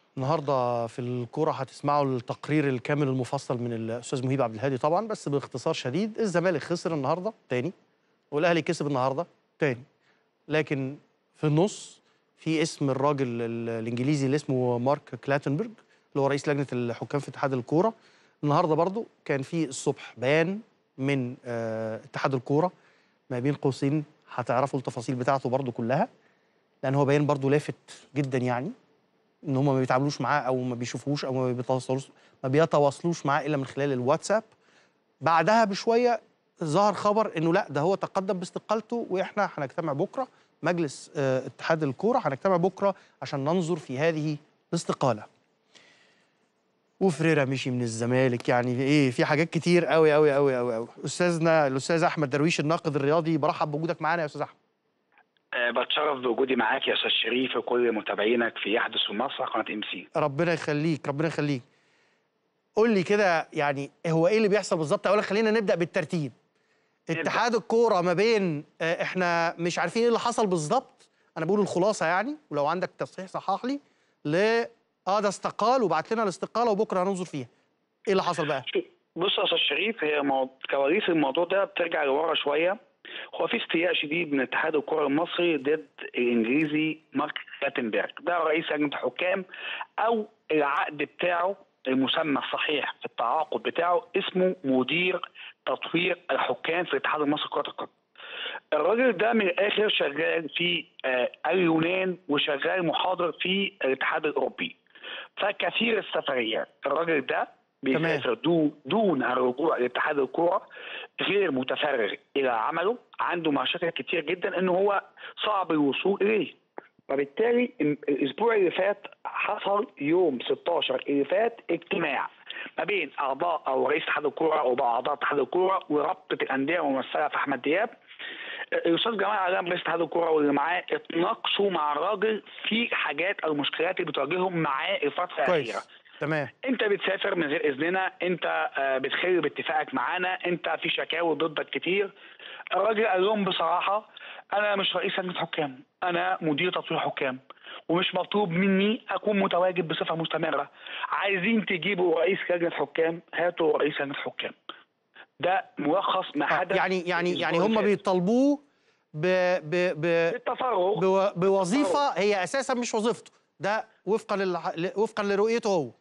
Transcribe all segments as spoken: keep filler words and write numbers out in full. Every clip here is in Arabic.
النهارده في الكوره هتسمعوا التقرير الكامل المفصل من الاستاذ مهيب عبد الهادي طبعا، بس باختصار شديد. الزمالك خسر النهارده تاني، والاهلي كسب النهارده تاني، لكن في النص في اسم الراجل الانجليزي اللي اسمه مارك كلاتنبرج، اللي هو رئيس لجنه الحكام في اتحاد الكوره. النهارده برضو كان في الصبح بيان من آه اتحاد الكوره، ما بين قوسين هتعرفوا التفاصيل بتاعته برضو كلها، لان هو بيان برضو لافت جدا، يعني ان هم ما بيتعاملوش معاه او ما بيشوفوش او ما بيتواصلوش ما بيتواصلوش معاه الا من خلال الواتساب. بعدها بشويه ظهر خبر انه لا، ده هو تقدم باستقالته، واحنا هنجتمع بكره، مجلس اه اتحاد الكوره هنجتمع بكره عشان ننظر في هذه الاستقاله. وفريرا مشي من الزمالك، يعني ايه، في حاجات كتير قوي قوي قوي قوي قوي. استاذنا الاستاذ احمد درويش الناقد الرياضي، برحب بوجودك معانا يا استاذ احمد. أه بتشرف بوجودي معاك يا استاذ شريف وكل متابعينك في يحدث في مصر قناه ام سي. ربنا يخليك ربنا يخليك. قول لي كده، يعني هو ايه اللي بيحصل بالظبط؟ اولا خلينا نبدا بالترتيب. اتحاد الكوره ما بين اه احنا مش عارفين ايه اللي حصل بالظبط، انا بقول الخلاصه يعني، ولو عندك تصحيح صحح لي. ل اه ده استقال وبعت لنا الاستقاله وبكره هننظر فيها. ايه اللي حصل بقى؟ بص يا استاذ شريف، هي مو... كواليس الموضوع ده بترجع لورا شويه. هو في استياء شديد من اتحاد الكره المصري ضد الانجليزي مارك كلاتنبرج، ده رئيس لجنه الحكام، او العقد بتاعه المسمى الصحيح في التعاقد بتاعه اسمه مدير تطوير الحكام في الاتحاد المصري لكره القدم. الراجل ده من الاخر شغال في آه اليونان وشغال محاضر في الاتحاد الاوروبي، فكثير السفريات. الراجل ده بيسافر دون دون الرجوع لاتحاد الكوره، غير متفرغ الى عمله، عنده مشاكل كتير جدا ان هو صعب الوصول اليه. وبالتالي الاسبوع اللي فات حصل يوم ستاشر اللي فات اجتماع ما بين اعضاء او رئيس اتحاد الكوره او اعضاء اتحاد الكوره ورابطه الانديه وممثلها في احمد دياب. الاستاذ جمال علام رئيس اتحاد الكوره واللي معاه اتناقشوا مع الراجل في حاجات او المشكلات اللي بتواجههم معاه الفتره الاخيره. تمام. انت بتسافر من غير اذننا، انت بتخل باتفاقك معانا، انت في شكاوى ضدك كتير. الراجل قال لهم بصراحه انا مش رئيس لجنه حكام، انا مدير تطوير حكام، ومش مطلوب مني اكون متواجد بصفه مستمره. عايزين تجيبوا رئيس لجنه حكام، هاتوا رئيس لجنه حكام. ده ملخص ما حدث. يعني يعني يعني هم بيطالبوه ب ب ب بالتفرغ بو بوظيفه هي اساسا مش وظيفته، ده وفقا لل... وفقا لرؤيته هو.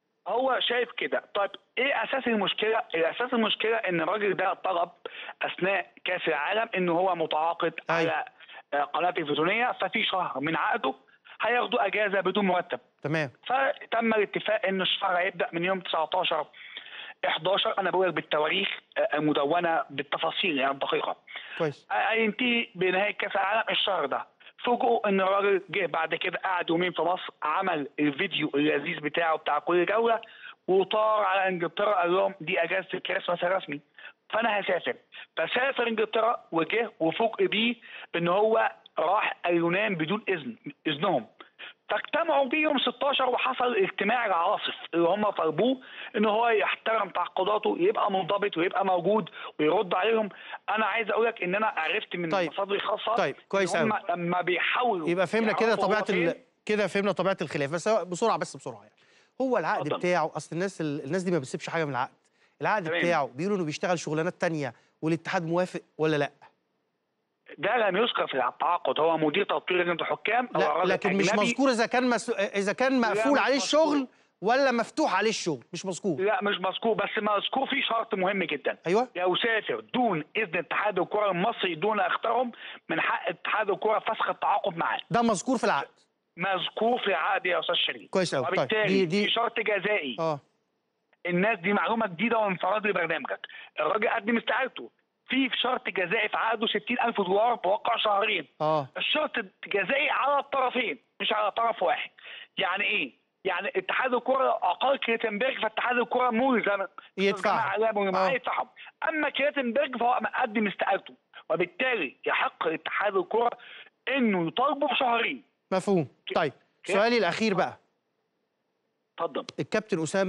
هو شايف كده. طيب ايه اساس المشكله؟ اساس المشكله ان الراجل ده طلب اثناء كاس العالم ان هو متعاقد أي. على قناه تلفزيونيه، ففي شهر من عقده هياخدوا اجازه بدون مرتب. تمام. فتم الاتفاق ان الشهر هيبدا من يوم تسعتاشر احداشر، انا بقول لك بالتواريخ المدونه بالتفاصيل يعني الدقيقه. كويس. هينتهي بنهايه كاس العالم الشهر ده. فوجئوا ان الراجل جه بعد كده قعد يومين في مصر، عمل الفيديو اللذيذ بتاعه بتاع كل جوله، وطار على انجلترا قال لهم دي اجازه الكريسماس الرسمي، فانا هسافر. فسافر انجلترا وجه وفوجئ بيه بان هو راح اليونان بدون اذن اذنهم. فاجتمعوا بيه يوم ستاشر وحصل اجتماع العاصف اللي هم طلبوه ان هو يحترم تعاقداته، يبقى منضبط ويبقى موجود ويرد عليهم. انا عايز اقول لك ان انا عرفت من طيب. مصادري الخاصه طيب كويس ان هم قوي. لما بيحاولوا يبقى فهمنا كده طبيعه ال... كده فهمنا طبيعه الخلاف، بس بسرعه بس بسرعه يعني. هو العقد أضل. بتاعه، اصل الناس ال... الناس دي ما بتسيبش حاجه من العقد. العقد تمام. بتاعه بيقولوا انه بيشتغل شغلانات تانية والاتحاد موافق ولا لا؟ ده لم يذكر في التعاقد. هو مدير تطوير لجنه الحكام، لا لكن مش مذكور اذا كان مس... اذا كان مقفول عليه الشغل ولا مفتوح عليه الشغل، مش مذكور. لا مش مذكور، بس مذكور في شرط مهم جدا. ايوه. لو سافر دون اذن اتحاد الكره المصري دون اختارهم، من حق اتحاد الكره فسخ التعاقد معاه. ده مذكور في العقد. مذكور في العقد يا استاذ شريف. كويس قوي. وبالتالي طيب دي دي في شرط جزائي. اه الناس دي معلومه جديده وانفراد لبرنامجك. الراجل قدم استقالته، في شرط جزائي في عقده ستين ألف دولار بواقع شهرين. اه الشرط الجزائي على الطرفين مش على طرف واحد. يعني ايه؟ يعني اتحاد الكره اقل كلاتنبرج، فاتحاد الكره ملزم يدفع معاه يدفعهم. اما كلاتنبرج فهو مقدم استقالته، وبالتالي يحق لاتحاد الكره انه يطالبه بشهرين. مفهوم. طيب سؤالي الاخير بقى. اتفضل. الكابتن اسامه